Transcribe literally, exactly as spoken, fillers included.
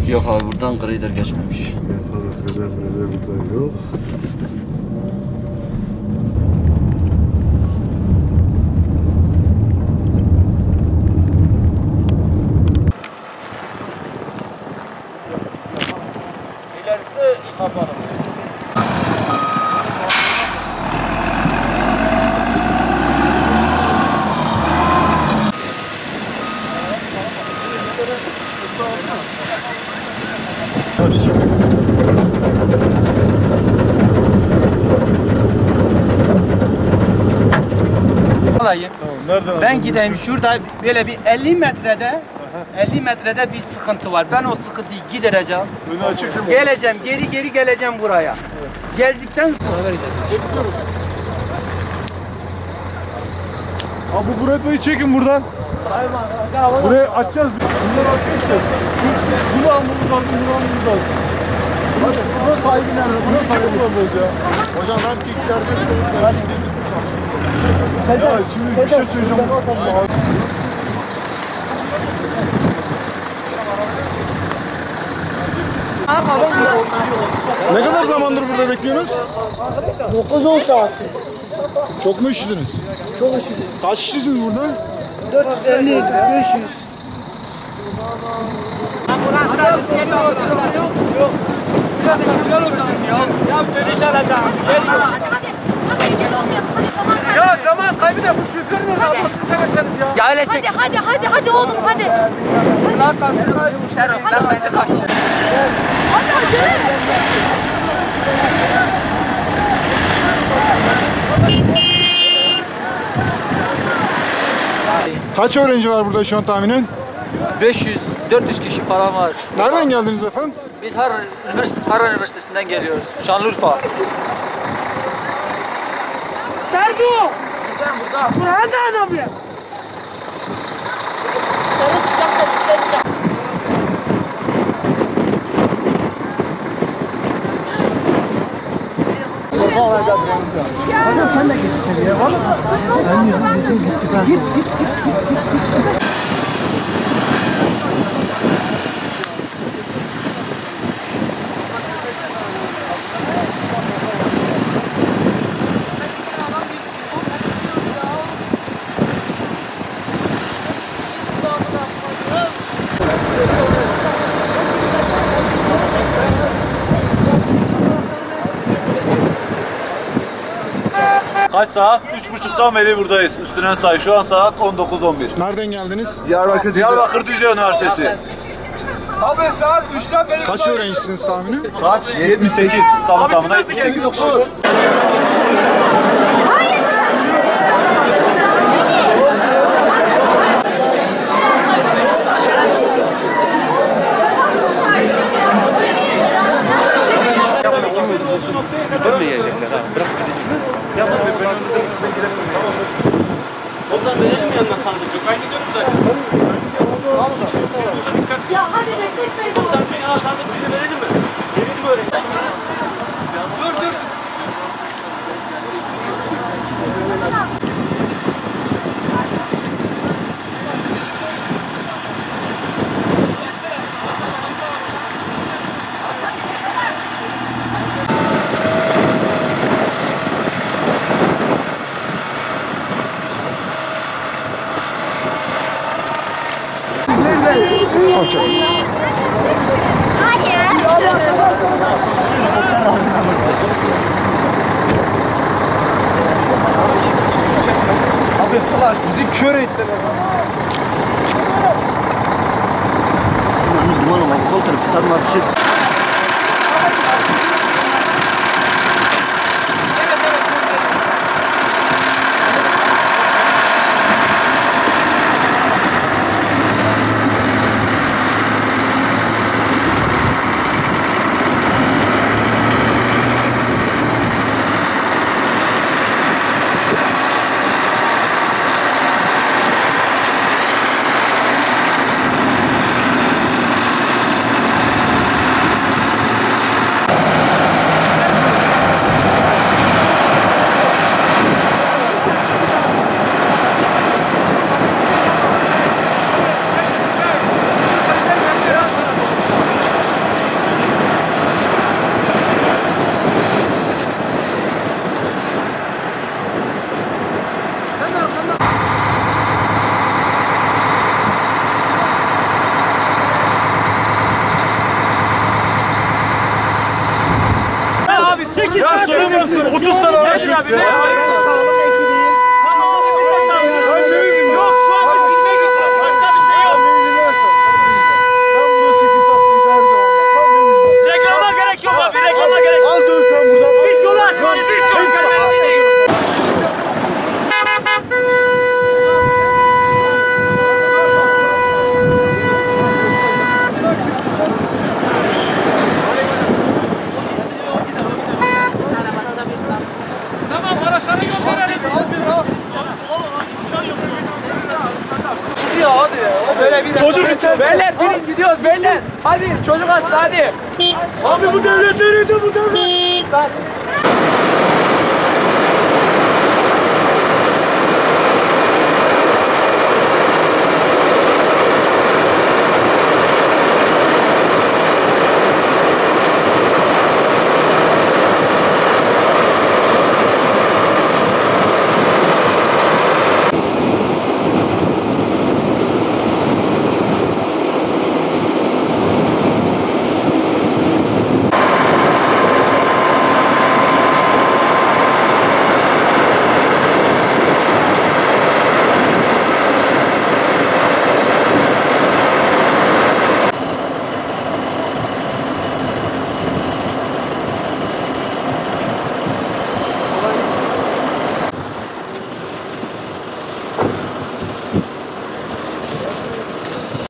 Yok abi buradan Kırıydar geçmemiş. Kırıydar buradan yok. İlerisi kapalı. Tamam, ben gideyim şurada böyle bir elli metrede elli metrede bir sıkıntı var. Ben o sıkıntıyı gidereceğim. Önü açık mı? Geleceğim, geri geri geleceğim buraya. Evet. Geldikten sonra gidelim. Abi bu burayı çekin buradan. Burayı açacağız. Bunları açacağız. Bunu almamız lazım, bunu almamız lazım. Bak buna sahibi nerede? Buna sahibi bulamıyoruz ya. Hocam ben tilkilerde şöyle ya şimdi bir şey söyleyeceğim. Ne kadar zamandır burada bekliyorsunuz? dokuz on saattir. Çok mu üşüdünüz? Çok üşüdüm. Kaç kişisiniz burada? dört yüz elli beş yüz. Ya dönüş alacağım. Ya zaman kaybı da bu şoför mü? Allah'ını severseniz ya. Ya öyle çek. Hadi hadi hadi hadi oğlum hadi. Lan kasır kaç. Şerifler bizi kaç. Hadi hadi. Kaç öğrenci var burada şu an tahminen? beş yüz dört yüz kişi falan var. Nereden geldiniz efendim? Biz Harran Üniversitesi, Harran Üniversitesi'nden geliyoruz. Şanlıurfa. Sergu! Buraya ne yapıyor? Hocam sen de geç içeriye. Valla. Ben yüzüm yüzüm gitti. Git git git git. Kaç saat? Üç buçuktan beri buradayız. Üstüne say. Şu an saat on dokuz on bir. Nereden geldiniz? Diyarbakır, Diyarbakır Dicle Üniversitesi. Abi saat üçten beri Kaç öğrencisiniz tahmini? Kaç? yetmiş sekiz. Tamı tamına yetmiş sekiz kişi. Bütün mü yiyecekler ha? Bırak gidecekler. Ya ben ben önümden üstüne giresim. Ondan benim yanına kaldırıyor. Ben gidiyorum zaten. Ya hadi bekletmeyin. Ondan beni aşağıda birini verelim mi? Verelim öyle. Dur dur. Abi flash bizi kör ettiler. Duman ama bu koltuğu kısalma bir şey. otuz sene araç Gelin abi. bekliyor. Yok şu an biz gitmeye gittik. Başka bir şey yok. Reklama gerek yok abi. Reklama gerek yok. Al dön sen buradan. Biz yolu açmanızı istiyoruz. Gelmenizi değil. Tamam araçlara yol verelim. Çocuk içeride. Beyler binin gidiyoruz beyler. Hadi çocuk hasta hadi. Abi bu devlet nerede bu devlet?